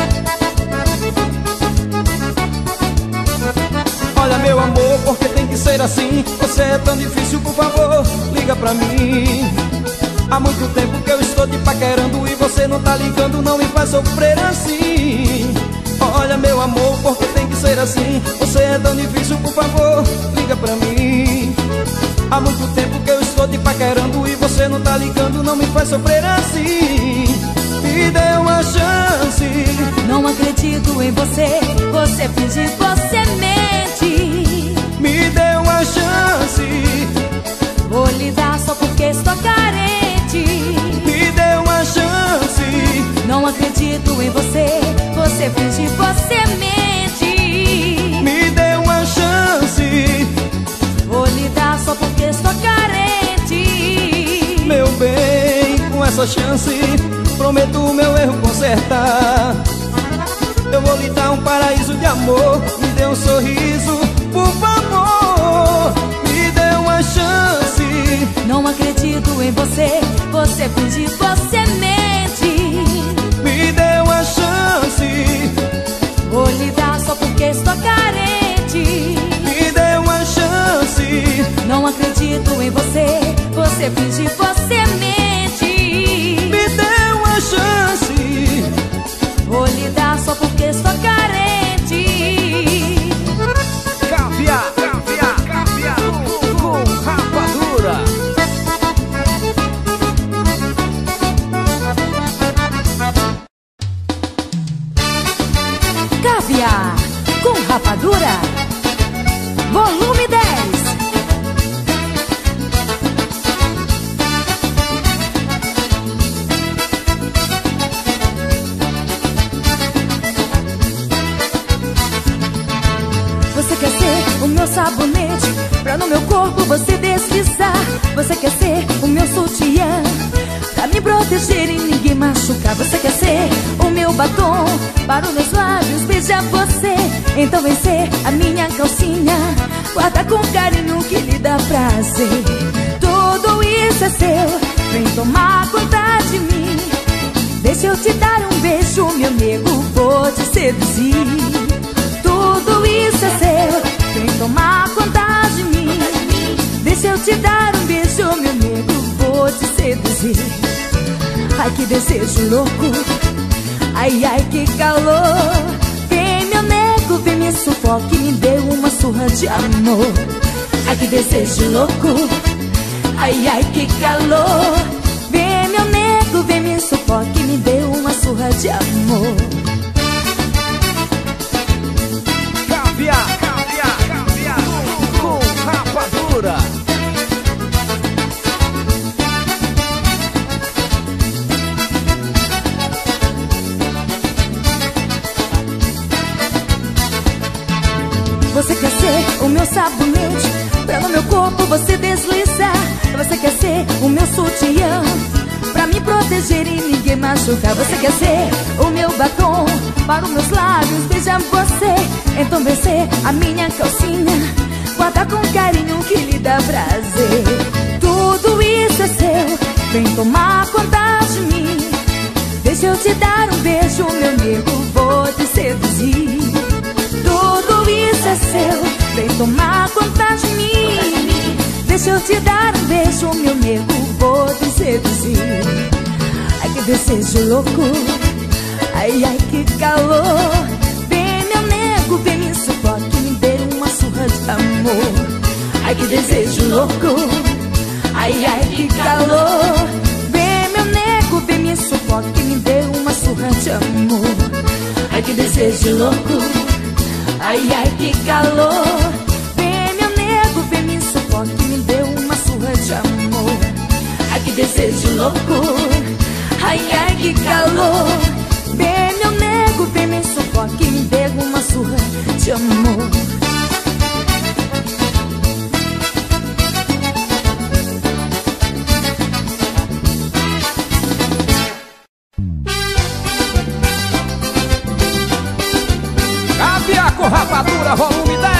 S1: Olha meu amor, porque tem que ser assim? Você é tão difícil, por favor, liga pra mim. Há muito tempo que eu estou te paquerando e você não tá ligando, não me faz sofrer assim. Olha meu amor, porque tem que ser assim? Você é tão difícil, por favor, liga pra mim. Há muito tempo que eu estou te paquerando e você não tá ligando, não me faz sofrer assim. Me dê uma chance.
S2: Não acredito em você, você finge, você mente.
S1: Me dê uma chance.
S2: Vou lhe dar só porque estou carente.
S1: Me dê uma chance.
S2: Não acredito em você, você finge, você mente.
S1: Me dê uma chance.
S2: Vou lhe dar só porque estou carente.
S1: Meu bem, com essa chance, prometo o meu erro consertar. Eu vou lhe dar um paraíso de amor. Me dê um sorriso, por favor. Me dê uma chance.
S2: Não acredito em você, você finge, você mente.
S1: Me dê uma chance.
S2: Vou lhe dar só porque estou carente.
S1: Me dê uma chance.
S2: Não acredito em você, você finge, você mente.
S1: Me dê uma chance.
S2: Vou lhe dar só porque estou carente.
S1: Caviar, caviar, caviar com rapadura.
S2: Caviar com rapadura, volume 10. Você quer ser o meu sabonete, pra no meu corpo você deslizar. Você quer ser o meu sutiã, pra me proteger e ninguém machucar. Você quer ser o meu batom, para os meus lábios beijar você. Então vem ser a minha calcinha, guarda com carinho que lhe dá prazer. Tudo isso é seu, vem tomar conta de mim. Deixa eu te dar um beijo, meu nego, vou te seduzir. Tudo isso é seu, vem tomar conta de mim. Deixa eu te dar um beijo, meu nego, vou te seduzir. Ai que desejo louco, ai ai que calor. Vem meu nego, vem me sufoque, me dê uma surra de amor. Ai que desejo louco, ai ai que calor. Vem meu nego, vem me sufoque, me dê uma surra de amor.
S1: Caviar, caviar, caviar com rapadura.
S2: Você quer ser o meu sabonete, pra no meu corpo você deslizar. Você quer ser o meu sutiã, pra me proteger e ninguém machucar. Você quer ser o meu batom para os meus lábios beijar você? Então vem ser a minha calcinha, guarda com carinho que lhe dá prazer. Tudo isso é seu, vem tomar conta de mim. Deixa eu te dar um beijo, meu nego, vou te seduzir. Tudo isso é seu, vem tomar conta de mim. Deixa eu te dar um beijo, meu nego, vou te seduzir. Ai que desejo louco, ai ai que calor. Vem meu nego, vem me sufoque, me dê uma surra de amor. Ai que desejo louco, ai ai que calor. Vem meu nego, vem me sufoque, me dê uma surra de amor. Ai que desejo louco, ai ai que calor. Vem meu nego, vem me sufoque, me dê uma surra de amor. Ai que desejo louco, ai ai que calor. Vem meu nego, vem me sufoque, me dê uma surra de amor.
S1: Caviar com Rapadura, volume 10.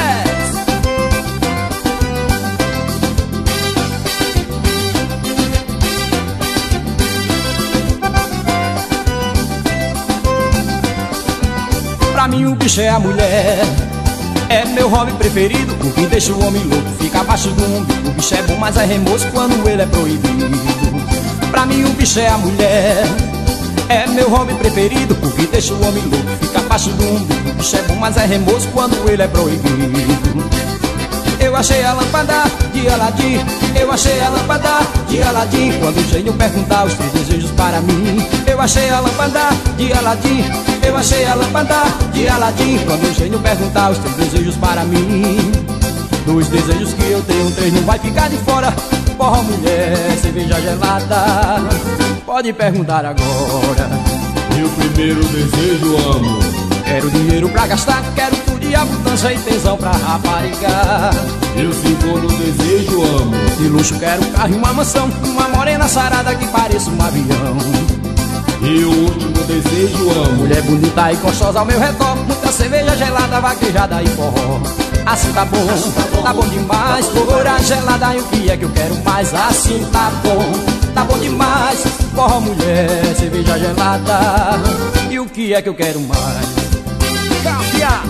S1: Pra mim o bicho é a mulher, é meu hobby preferido. O que deixa o homem louco fica abaixo do umbigo. O bicho é bom, mas é remoço quando ele é proibido. Pra mim o bicho é a mulher, é meu hobby preferido. O que deixa o homem louco fica abaixo do umbigo. O bicho é bom, mas é remoço quando ele é proibido. Eu achei a lâmpada de Aladim, eu achei a lâmpada de Aladim. Quando o gênio perguntar os 3 desejos para mim. Eu achei a lâmpada de Aladim, eu achei a lâmpada de Aladim. Quando o gênio perguntar os 3 desejos para mim. Dos desejos que eu tenho, 3 não vai ficar de fora. Porra, mulher, cerveja gelada. Pode perguntar agora.
S4: Meu primeiro desejo, amor.
S1: Quero dinheiro pra gastar, quero tudo e abundância e tesão pra rapariga.
S4: Meu segundo desejo, amor.
S1: De luxo quero um carro e uma mansão, uma morena sarada que pareça um avião.
S4: E o último desejo, amor.
S1: Mulher bonita e gostosa ao meu redor, muita cerveja gelada, vaquejada e forró. Assim tá bom demais. Porra gelada, e o que é que eu quero mais? Assim tá bom demais. Porra mulher, cerveja gelada, e o que é que eu quero mais? Caviar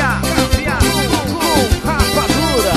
S1: com Rapadura.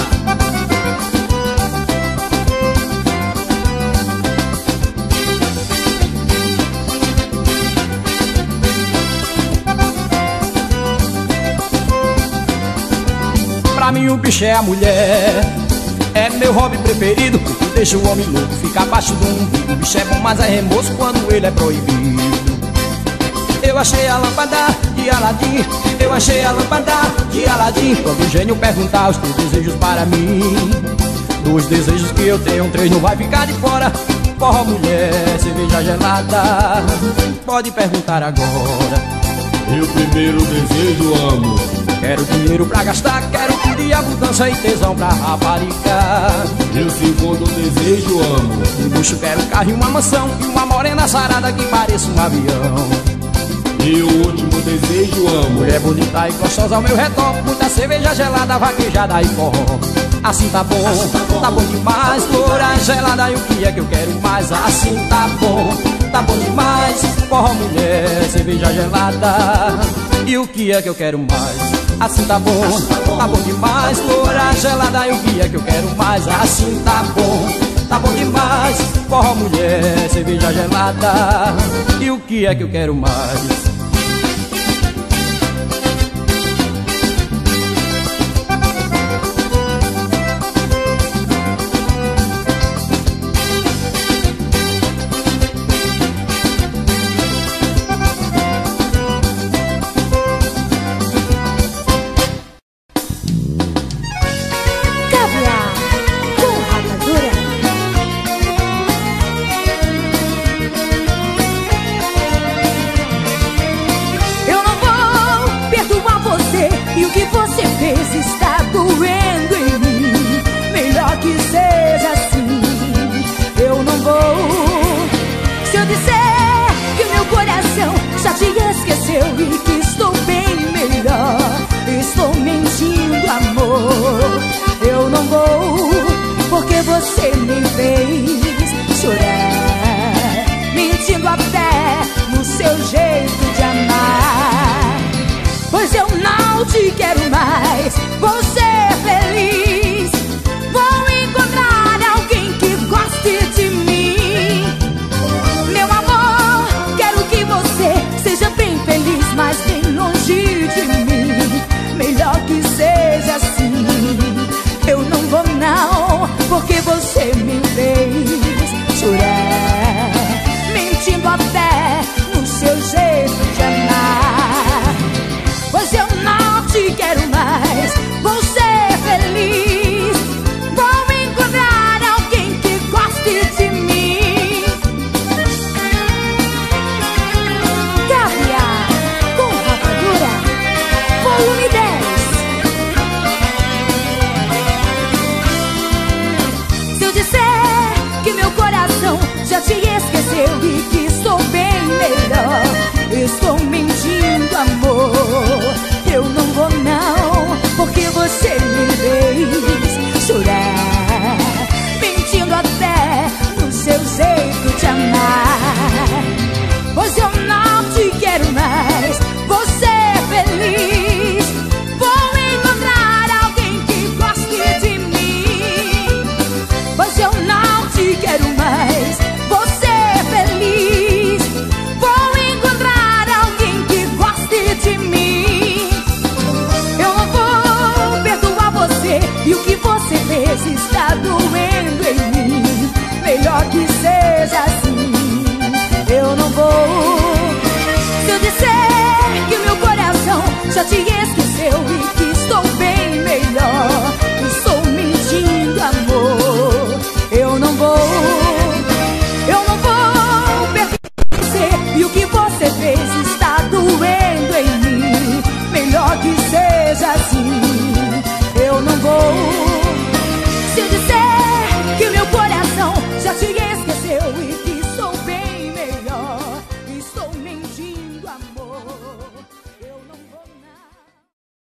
S1: Pra mim o bicho é a mulher, é meu hobby preferido. O que deixa o homem louco fica abaixo do umbigo. O bicho é bom, mas é remoço quando ele é proibido. Eu achei a lâmpada de Aladim, eu achei a lâmpada de Aladim. Quando o gênio perguntar os 3 desejos para mim. Dos desejos que eu tenho, 3 não vai ficar de fora. Porra mulher, cerveja gelada. Pode perguntar agora.
S4: Meu primeiro desejo, amor.
S1: Quero dinheiro pra gastar, quero tudo e abundância e tesão pra rapariga.
S4: Meu segundo desejo, amor.
S1: De luxo quero um carro e uma mansão, e uma morena sarada que pareça um avião.
S4: E o último desejo, amor.
S1: Mulher bonita e gostosa ao meu redor, muita cerveja gelada, vaquejada e forró. Assim tá bom demais. Loura gelada, e o que é que eu quero mais? Assim tá bom demais. Porra mulher, cerveja gelada, e o que é que eu quero mais? Assim tá bom demais. Loura gelada, e o que é que eu quero mais? Assim tá bom demais. Porra mulher, cerveja gelada, e o que é que eu quero mais?
S2: estou mentindo, amor. Eu não vou não.